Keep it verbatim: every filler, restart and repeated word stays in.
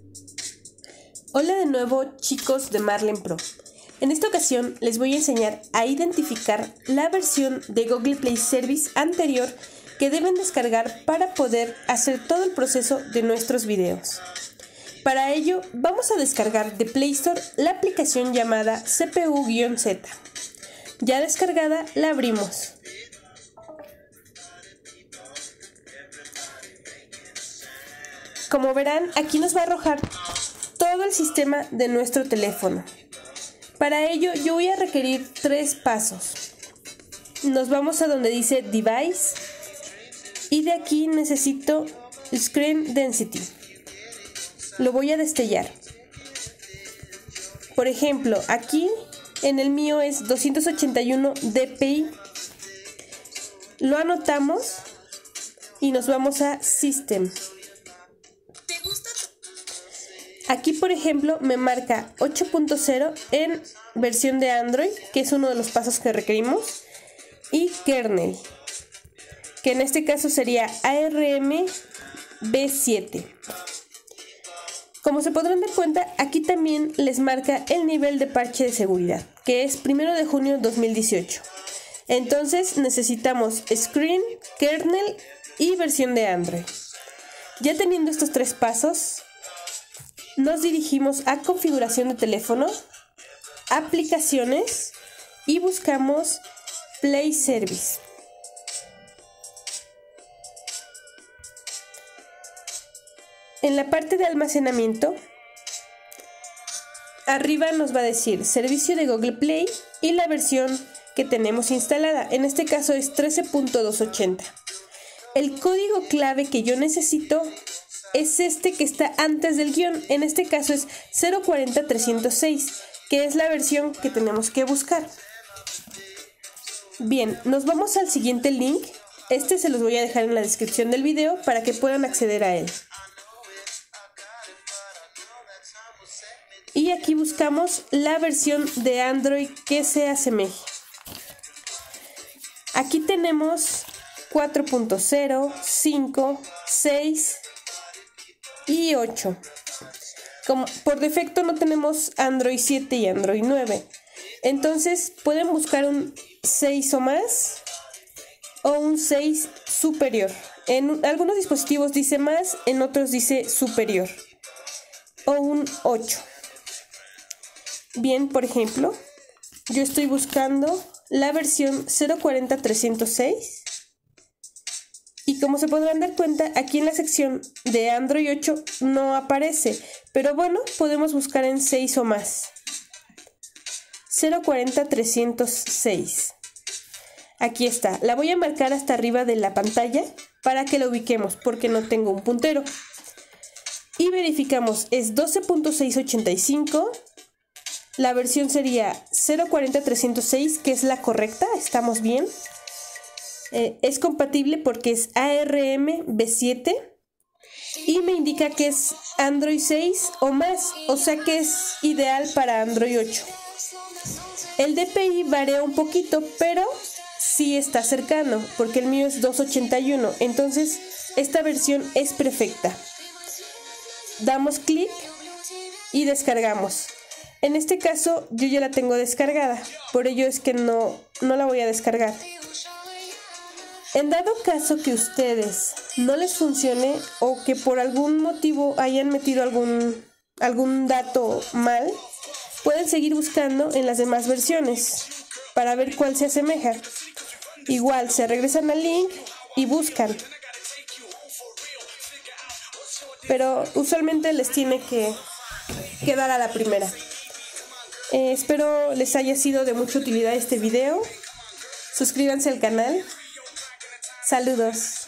Hola de nuevo, chicos de Marlen Pro. En esta ocasión les voy a enseñar a identificar la versión de Google Play Service anterior que deben descargar para poder hacer todo el proceso de nuestros videos. Para ello vamos a descargar de Play Store la aplicación llamada C P U-Z. Ya descargada la abrimos. Como verán, aquí nos va a arrojar todo el sistema de nuestro teléfono. Para ello yo voy a requerir tres pasos. Nos vamos a donde dice Device y de aquí necesito Screen Density. Lo voy a destellar. Por ejemplo, aquí en el mío es doscientos ochenta y uno D P I. Lo anotamos y nos vamos a System. Aquí, por ejemplo, me marca ocho punto cero en versión de Android, que es uno de los pasos que requerimos, y kernel, que en este caso sería A R M V siete. Como se podrán dar cuenta, aquí también les marca el nivel de parche de seguridad, que es primero de junio de dos mil dieciocho. Entonces necesitamos Screen, kernel y versión de Android. Ya teniendo estos tres pasos, nos dirigimos a configuración de teléfono, aplicaciones y buscamos Play Service. En la parte de almacenamiento, arriba nos va a decir servicio de Google Play y la versión que tenemos instalada. En este caso es trece punto doscientos ochenta. El código clave que yo necesito es este que está antes del guión. En este caso es cero cuatro cero trescientos seis, que es la versión que tenemos que buscar. Bien, nos vamos al siguiente link. Este se los voy a dejar en la descripción del video para que puedan acceder a él. Y aquí buscamos la versión de Android que se asemeje. Aquí tenemos cuatro punto cero, cinco, seis y ocho. Como por defecto no tenemos Android siete y Android nueve. Entonces pueden buscar un seis o más o un seis superior. En algunos dispositivos dice más, en otros dice superior. O un ocho. Bien, por ejemplo, yo estoy buscando la versión cero cuatro cero trescientos seis. Y como se podrán dar cuenta, aquí en la sección de Android ocho no aparece. Pero bueno, podemos buscar en seis o más. cero cuatro cero trescientos seis. Aquí está. La voy a marcar hasta arriba de la pantalla para que la ubiquemos, porque no tengo un puntero. Y verificamos, es doce punto seiscientos ochenta y cinco. La versión sería cero cuatro cero trescientos seis, que es la correcta. Estamos bien. Eh, es compatible porque es A R M V siete y me indica que es Android seis o más, o sea que es ideal para Android ocho. El D P I varía un poquito, pero sí está cercano porque el mío es doscientos ochenta y uno, entonces esta versión es perfecta. Damos clic y descargamos. En este caso yo ya la tengo descargada, por ello es que no, no la voy a descargar. En dado caso que ustedes no les funcione o que por algún motivo hayan metido algún, algún dato mal, pueden seguir buscando en las demás versiones para ver cuál se asemeja. Igual se regresan al link y buscan. Pero usualmente les tiene que quedar a la primera. Eh, espero les haya sido de mucha utilidad este video. Suscríbanse al canal. Saludos.